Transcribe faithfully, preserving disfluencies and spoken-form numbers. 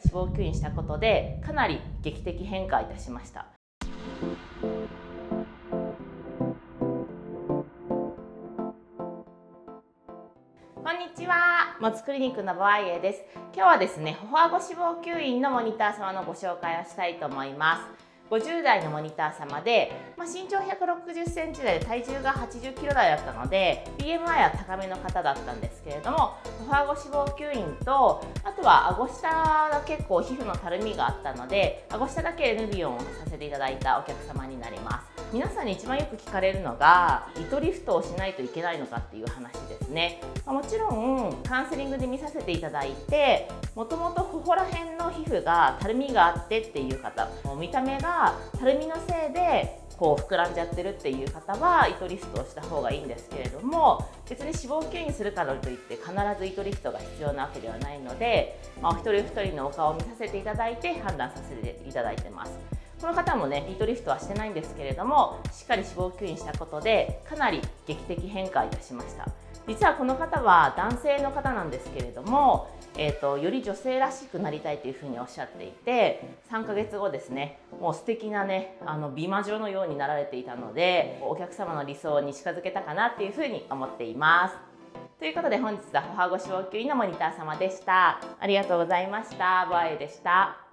脂肪吸引したことでかなり劇的変化いたしました。こんにちは、もつクリニックのボアイエです。今日はですね、頬顎脂肪吸引のモニター様のご紹介をしたいと思います。ごじゅう代のモニター様で、まあ、身長ひゃくろくじゅっセンチ台で体重がはちじゅっキロ台だったので ビーエムアイ は高めの方だったんですけれども、頬顎脂肪吸引とあとは顎下が結構皮膚のたるみがあったので、顎下だけ N ビヨンをさせていただいたお客様になります。皆さんに一番よく聞かれるのが、糸リフトをしないといけないのかっていう話ですね。もちろんカウンセリングで見させていただいて、もともと頬ら辺の皮膚がたるみがあってっていう方、見た目がたるみのせいでこう膨らんじゃってるっていう方は糸リフトをした方がいいんですけれども、別に脂肪吸引するからといって必ず糸リフトが必要なわけではないので、まあ、お一人お一人のお顔を見させていただいて判断させていただいてます。この方もね、糸リフトはしてないんですけれども、しっかり脂肪吸引したことでかなり劇的変化いたしました。実はこの方は男性の方なんですけれども、えーと、より女性らしくなりたいというふうにおっしゃっていて、さんかげつごですね、もう素敵なね、あの美魔女のようになられていたので、お客様の理想に近づけたかなっていうふうに思っています。ということで本日は頬顎脂肪吸引のモニター様でした。ありがとうございました。ボアエでした。